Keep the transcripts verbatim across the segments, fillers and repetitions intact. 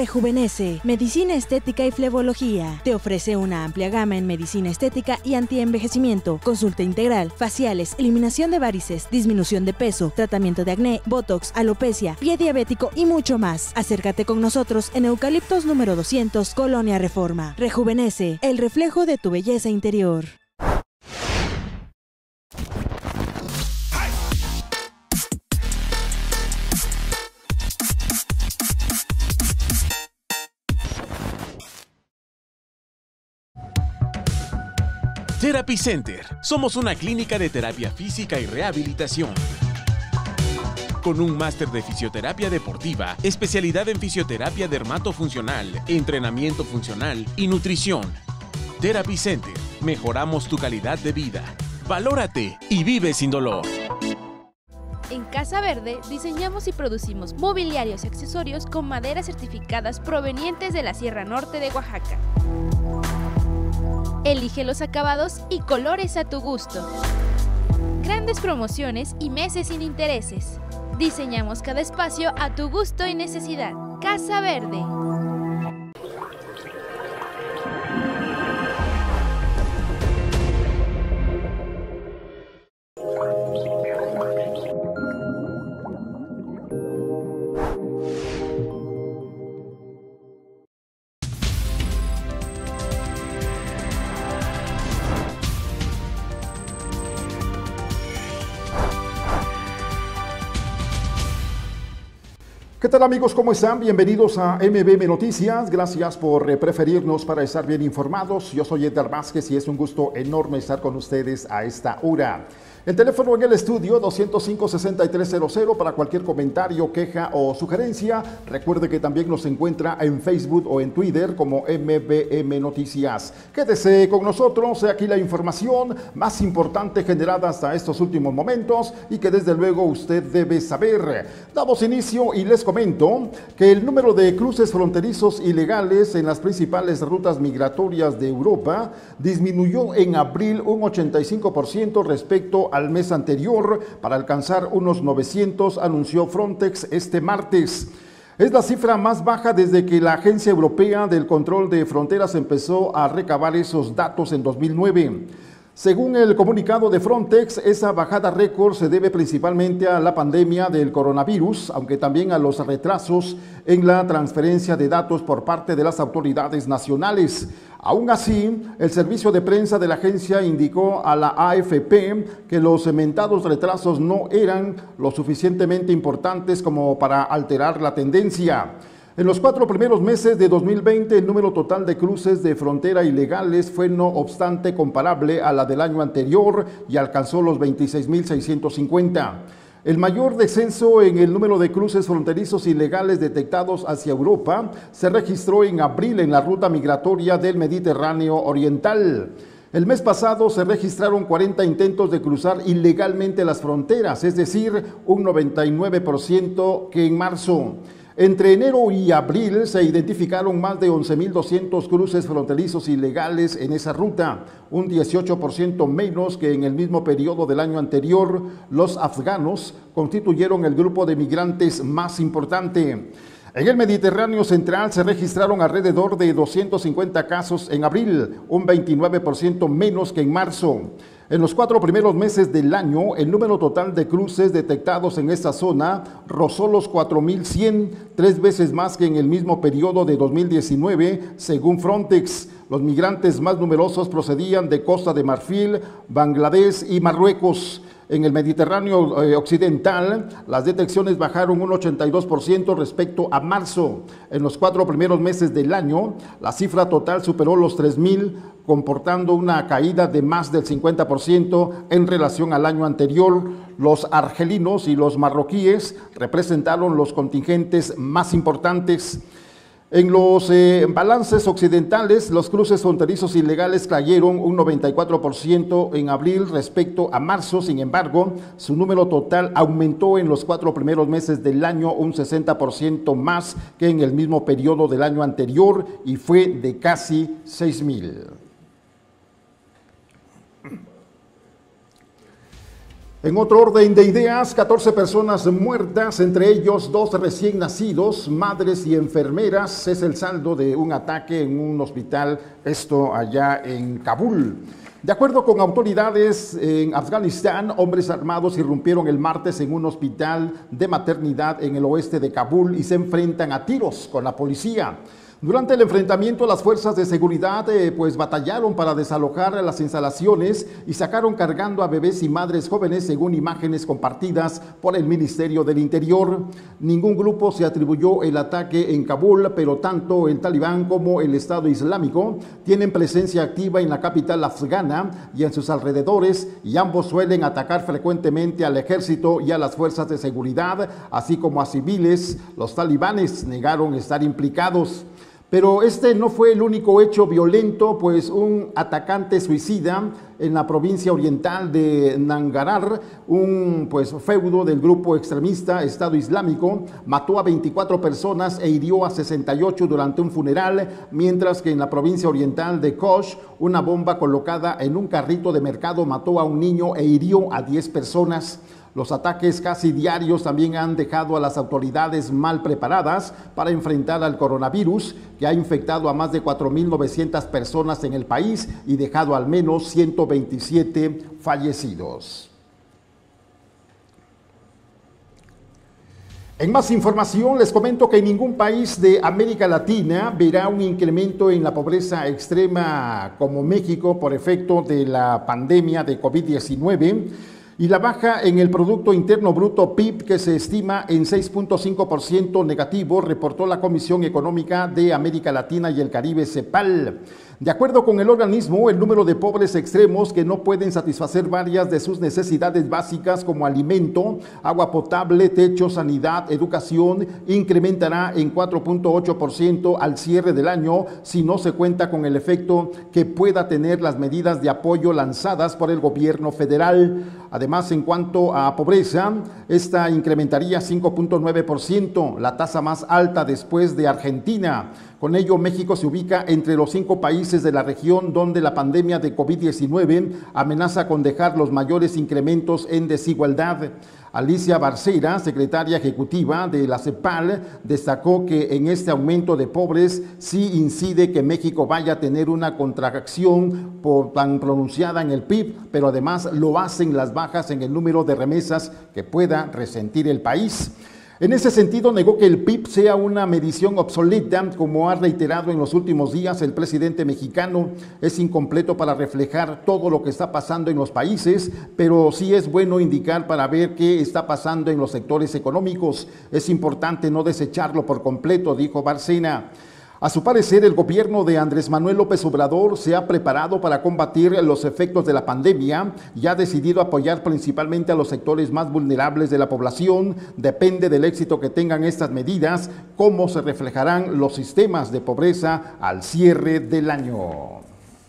Rejuvenece, Medicina Estética y Flebología. Te ofrece una amplia gama en medicina estética y antienvejecimiento, consulta integral, faciales, eliminación de varices, disminución de peso, tratamiento de acné, botox, alopecia, pie diabético y mucho más. Acércate con nosotros en Eucaliptos número doscientos, Colonia Reforma. Rejuvenece, el reflejo de tu belleza interior. Therapy Center. Somos una clínica de terapia física y rehabilitación. Con un máster de fisioterapia deportiva, especialidad en fisioterapia dermatofuncional, entrenamiento funcional y nutrición. Therapy Center. Mejoramos tu calidad de vida. Valórate y vive sin dolor. En Casa Verde diseñamos y producimos mobiliarios y accesorios con maderas certificadas provenientes de la Sierra Norte de Oaxaca. Elige los acabados y colores a tu gusto. Grandes promociones y meses sin intereses. Diseñamos cada espacio a tu gusto y necesidad. Casa Verde. ¿Qué tal amigos? ¿Cómo están? Bienvenidos a M B M Noticias. Gracias por eh, preferirnos para estar bien informados. Yo soy Edgar Vázquez y es un gusto enorme estar con ustedes a esta hora. El teléfono en el estudio doscientos cinco, sesenta y tres cero cero para cualquier comentario, queja o sugerencia. Recuerde que también nos encuentra en Facebook o en Twitter como M B M Noticias. Quédese con nosotros, aquí la información más importante generada hasta estos últimos momentos y que desde luego usted debe saber. Damos inicio y les comento que el número de cruces fronterizos ilegales en las principales rutas migratorias de Europa disminuyó en abril un ochenta y cinco por ciento respecto al mes anterior para alcanzar unos novecientos, anunció Frontex este martes. Es la cifra más baja desde que la Agencia Europea del Control de Fronteras empezó a recabar esos datos en dos mil nueve. Según el comunicado de Frontex, esa bajada récord se debe principalmente a la pandemia del coronavirus, aunque también a los retrasos en la transferencia de datos por parte de las autoridades nacionales. Aún así, el servicio de prensa de la agencia indicó a la A F P que los cementados retrasos no eran lo suficientemente importantes como para alterar la tendencia. En los cuatro primeros meses de dos mil veinte, el número total de cruces de frontera ilegales fue no obstante comparable a la del año anterior y alcanzó los veintiséis mil seiscientos cincuenta. El mayor descenso en el número de cruces fronterizos ilegales detectados hacia Europa se registró en abril en la ruta migratoria del Mediterráneo Oriental. El mes pasado se registraron cuarenta intentos de cruzar ilegalmente las fronteras, es decir, un noventa y nueve por ciento que en marzo. Entre enero y abril se identificaron más de once mil doscientos cruces fronterizos ilegales en esa ruta, un dieciocho por ciento menos que en el mismo periodo del año anterior. Los afganos constituyeron el grupo de migrantes más importante. En el Mediterráneo Central se registraron alrededor de doscientos cincuenta casos en abril, un veintinueve por ciento menos que en marzo. En los cuatro primeros meses del año, el número total de cruces detectados en esta zona rozó los cuatro mil cien, tres veces más que en el mismo periodo de dos mil diecinueve, según Frontex. Los migrantes más numerosos procedían de Costa de Marfil, Bangladesh y Marruecos. En el Mediterráneo eh, Occidental, las detecciones bajaron un ochenta y dos por ciento respecto a marzo. En los cuatro primeros meses del año, la cifra total superó los tres mil, comportando una caída de más del cincuenta por ciento en relación al año anterior. Los argelinos y los marroquíes representaron los contingentes más importantes. En los eh, balances occidentales, los cruces fronterizos ilegales cayeron un noventa y cuatro por ciento en abril respecto a marzo. Sin embargo, su número total aumentó en los cuatro primeros meses del año un sesenta por ciento más que en el mismo periodo del año anterior y fue de casi seis mil. En otro orden de ideas, catorce personas muertas, entre ellos dos recién nacidos, madres y enfermeras, es el saldo de un ataque en un hospital, esto allá en Kabul. De acuerdo con autoridades en Afganistán, hombres armados irrumpieron el martes en un hospital de maternidad en el oeste de Kabul y se enfrentan a tiros con la policía. Durante el enfrentamiento, las fuerzas de seguridad eh, pues batallaron para desalojar las instalaciones y sacaron cargando a bebés y madres jóvenes, según imágenes compartidas por el Ministerio del Interior. Ningún grupo se atribuyó el ataque en Kabul, pero tanto el Talibán como el Estado Islámico tienen presencia activa en la capital afgana y en sus alrededores, y ambos suelen atacar frecuentemente al ejército y a las fuerzas de seguridad, así como a civiles. Los talibanes negaron estar implicados. Pero este no fue el único hecho violento, pues un atacante suicida en la provincia oriental de Nangarhar, un pues, feudo del grupo extremista Estado Islámico, mató a veinticuatro personas e hirió a sesenta y ocho durante un funeral, mientras que en la provincia oriental de Kosh, una bomba colocada en un carrito de mercado mató a un niño e hirió a diez personas. Los ataques casi diarios también han dejado a las autoridades mal preparadas para enfrentar al coronavirus, que ha infectado a más de cuatro mil novecientas personas en el país y dejado al menos ciento veintisiete fallecidos. En más información, les comento que ningún país de América Latina verá un incremento en la pobreza extrema como México por efecto de la pandemia de COVID diecinueve. Y la baja en el Producto Interno Bruto P I B, que se estima en seis punto cinco por ciento negativo, reportó la Comisión Económica de América Latina y el Caribe, CEPAL. De acuerdo con el organismo, el número de pobres extremos que no pueden satisfacer varias de sus necesidades básicas como alimento, agua potable, techo, sanidad, educación, incrementará en cuatro punto ocho por ciento al cierre del año si no se cuenta con el efecto que pueda tener las medidas de apoyo lanzadas por el gobierno federal. Además, en cuanto a pobreza, esta incrementaría cinco punto nueve por ciento, la tasa más alta después de Argentina. Con ello, México se ubica entre los cinco países de la región donde la pandemia de COVID diecinueve amenaza con dejar los mayores incrementos en desigualdad. Alicia Barcera, secretaria ejecutiva de la CEPAL, destacó que en este aumento de pobres sí incide que México vaya a tener una contracción por tan pronunciada en el P I B, pero además lo hacen las bajas en el número de remesas que pueda resentir el país. En ese sentido, negó que el P I B sea una medición obsoleta, como ha reiterado en los últimos días el presidente mexicano. Es incompleto para reflejar todo lo que está pasando en los países, pero sí es bueno indicar para ver qué está pasando en los sectores económicos. Es importante no desecharlo por completo, dijo Barcena. A su parecer, el gobierno de Andrés Manuel López Obrador se ha preparado para combatir los efectos de la pandemia y ha decidido apoyar principalmente a los sectores más vulnerables de la población. Depende del éxito que tengan estas medidas, cómo se reflejarán los sistemas de pobreza al cierre del año.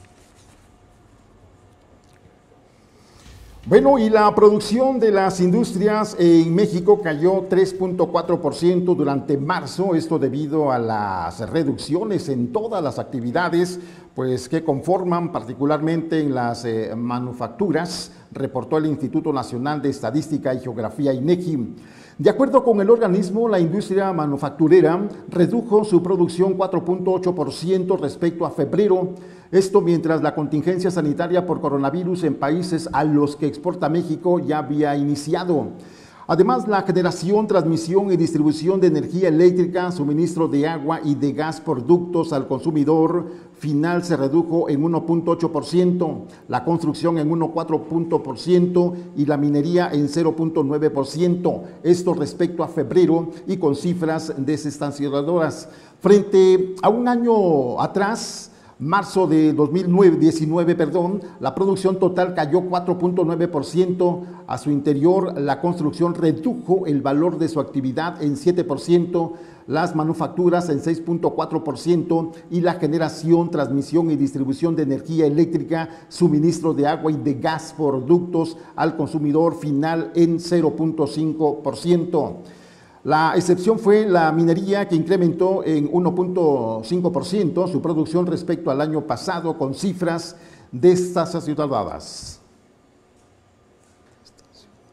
Bueno, y la producción de las industrias en México cayó tres punto cuatro por ciento durante marzo, esto debido a las reducciones en todas las actividades pues, que conforman particularmente en las eh, manufacturas, reportó el Instituto Nacional de Estadística y Geografía, INEGI. De acuerdo con el organismo, la industria manufacturera redujo su producción cuatro punto ocho por ciento respecto a febrero. Esto mientras la contingencia sanitaria por coronavirus en países a los que exporta México ya había iniciado. Además, la generación, transmisión y distribución de energía eléctrica, suministro de agua y de gas por ductos al consumidor final se redujo en uno punto ocho por ciento, la construcción en uno punto cuatro por ciento y la minería en cero punto nueve por ciento. Esto respecto a febrero y con cifras desestacionadoras. Frente a un año atrás, marzo de dos mil diecinueve, perdón, la producción total cayó cuatro punto nueve por ciento. A su interior, la construcción redujo el valor de su actividad en siete por ciento, las manufacturas en seis punto cuatro por ciento y la generación, transmisión y distribución de energía eléctrica, suministro de agua y de gas por ductos al consumidor final en cero punto cinco por ciento. La excepción fue la minería, que incrementó en uno punto cinco por ciento su producción respecto al año pasado, con cifras desestacionadas.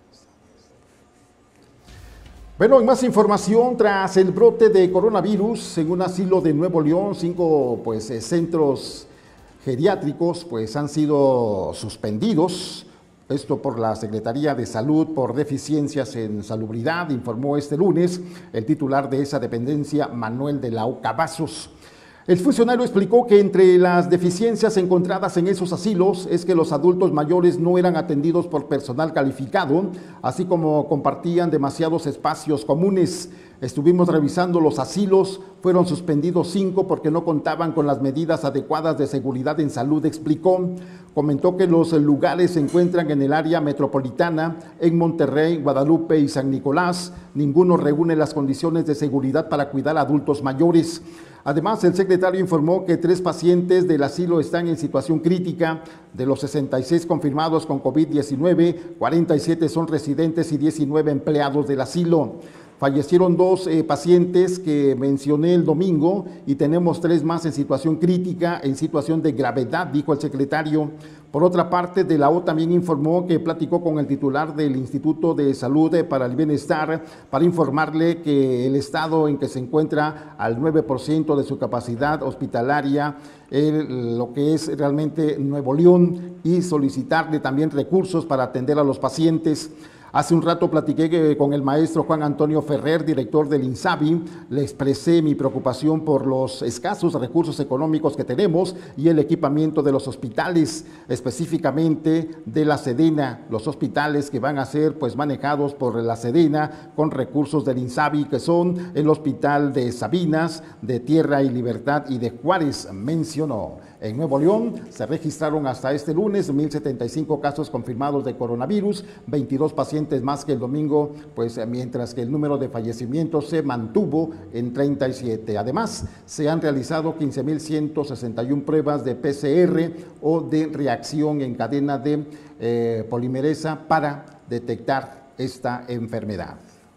Bueno, en más información, tras el brote de coronavirus en un asilo de Nuevo León, cinco pues, eh, centros geriátricos pues, han sido suspendidos. Esto por la Secretaría de Salud por deficiencias en salubridad, informó este lunes el titular de esa dependencia, Manuel de la O Cavazos. El funcionario explicó que entre las deficiencias encontradas en esos asilos es que los adultos mayores no eran atendidos por personal calificado, así como compartían demasiados espacios comunes. Estuvimos revisando los asilos, fueron suspendidos cinco porque no contaban con las medidas adecuadas de seguridad en salud, explicó. Comentó que los lugares se encuentran en el área metropolitana, en Monterrey, Guadalupe y San Nicolás. Ninguno reúne las condiciones de seguridad para cuidar a adultos mayores. Además, el secretario informó que tres pacientes del asilo están en situación crítica. De los sesenta y seis confirmados con COVID diecinueve, cuarenta y siete son residentes y diecinueve empleados del asilo. Fallecieron dos eh, pacientes que mencioné el domingo y tenemos tres más en situación crítica, en situación de gravedad, dijo el secretario. Por otra parte, de la O también informó que platicó con el titular del Instituto de Salud para el Bienestar para informarle que el estado en que se encuentra al nueve por ciento de su capacidad hospitalaria, el, lo que es realmente Nuevo León, y solicitarle también recursos para atender a los pacientes. Hace un rato platiqué con el maestro Juan Antonio Ferrer, director del INSABI, le expresé mi preocupación por los escasos recursos económicos que tenemos y el equipamiento de los hospitales, específicamente de la Sedena, los hospitales que van a ser pues manejados por la Sedena con recursos del INSABI, que son el Hospital de Sabinas, de Tierra y Libertad y de Juárez, mencionó. En Nuevo León se registraron hasta este lunes mil setenta y cinco casos confirmados de coronavirus, veintidós pacientes más que el domingo, pues mientras que el número de fallecimientos se mantuvo en treinta y siete. Además, se han realizado quince mil ciento sesenta y una pruebas de P C R o de reacción en cadena de eh, polimerasa para detectar esta enfermedad.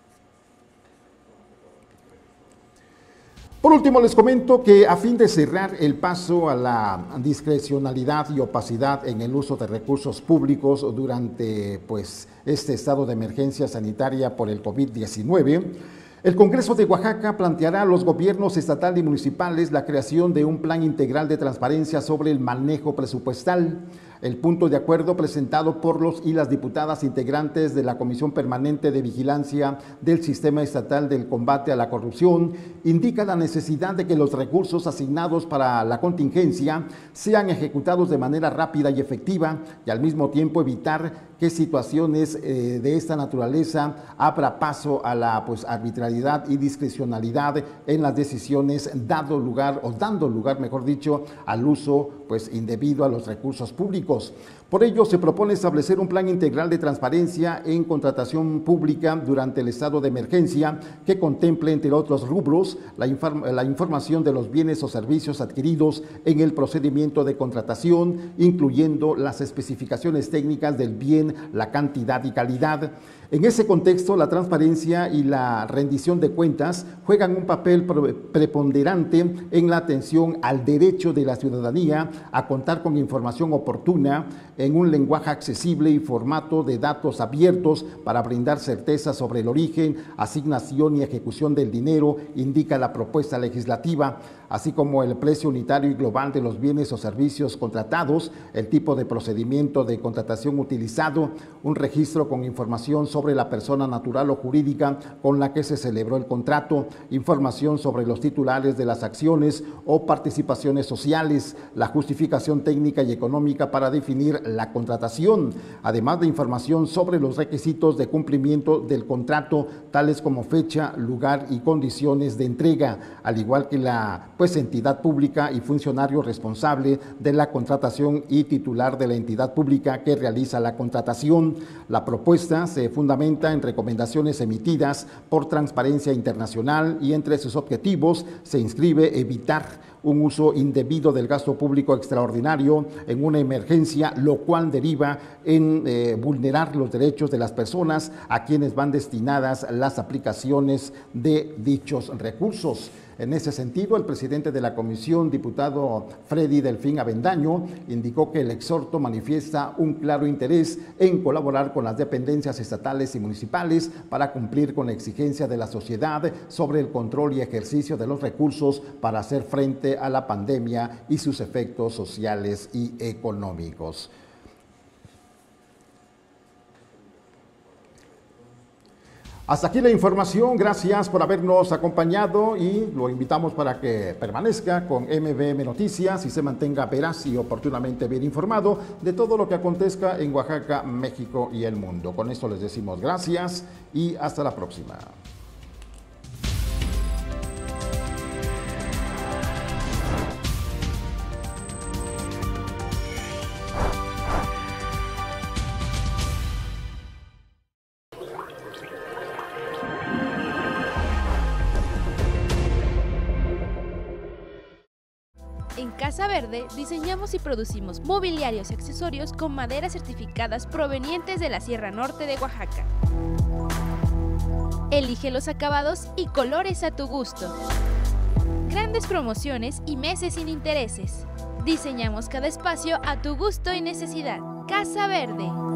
Por último, les comento que a fin de cerrar el paso a la discrecionalidad y opacidad en el uso de recursos públicos durante pues, este estado de emergencia sanitaria por el COVID diecinueve, el Congreso de Oaxaca planteará a los gobiernos estatal y municipales la creación de un plan integral de transparencia sobre el manejo presupuestal. El punto de acuerdo presentado por los y las diputadas integrantes de la Comisión Permanente de Vigilancia del Sistema Estatal del Combate a la Corrupción indica la necesidad de que los recursos asignados para la contingencia sean ejecutados de manera rápida y efectiva y al mismo tiempo evitar que situaciones eh, de esta naturaleza abra paso a la pues, arbitrariedad y discrecionalidad en las decisiones, dado lugar o dando lugar, mejor dicho, al uso pues, indebido a los recursos públicos. Por ello, se propone establecer un plan integral de transparencia en contratación pública durante el estado de emergencia que contemple, entre otros rubros, la, inform la información de los bienes o servicios adquiridos en el procedimiento de contratación, incluyendo las especificaciones técnicas del bien, la cantidad y calidad. En ese contexto, la transparencia y la rendición de cuentas juegan un papel preponderante en la atención al derecho de la ciudadanía a contar con información oportuna en un lenguaje accesible y formato de datos abiertos para brindar certeza sobre el origen, asignación y ejecución del dinero, indica la propuesta legislativa, así como el precio unitario y global de los bienes o servicios contratados, el tipo de procedimiento de contratación utilizado, un registro con información sobre la persona natural o jurídica con la que se celebró el contrato, información sobre los titulares de las acciones o participaciones sociales, la justificación técnica y económica para definir la contratación, además de información sobre los requisitos de cumplimiento del contrato, tales como fecha, lugar y condiciones de entrega, al igual que la pues, entidad pública y funcionario responsable de la contratación y titular de la entidad pública que realiza la contratación. La propuesta se fundamenta en recomendaciones emitidas por Transparencia Internacional y entre sus objetivos se inscribe evitar un uso indebido del gasto público extraordinario en una emergencia, lo cual deriva en eh, vulnerar los derechos de las personas a quienes van destinadas las aplicaciones de dichos recursos. En ese sentido, el presidente de la comisión, diputado Freddy Delfín Avendaño, indicó que el exhorto manifiesta un claro interés en colaborar con las dependencias estatales y municipales para cumplir con la exigencia de la sociedad sobre el control y ejercicio de los recursos para hacer frente a la pandemia y sus efectos sociales y económicos. Hasta aquí la información, gracias por habernos acompañado y lo invitamos para que permanezca con M V M Noticias y se mantenga veraz y oportunamente bien informado de todo lo que acontezca en Oaxaca, México y el mundo. Con esto les decimos gracias y hasta la próxima. En Casa Verde diseñamos y producimos mobiliarios y accesorios con maderas certificadas provenientes de la Sierra Norte de Oaxaca. Elige los acabados y colores a tu gusto. Grandes promociones y meses sin intereses. Diseñamos cada espacio a tu gusto y necesidad. Casa Verde.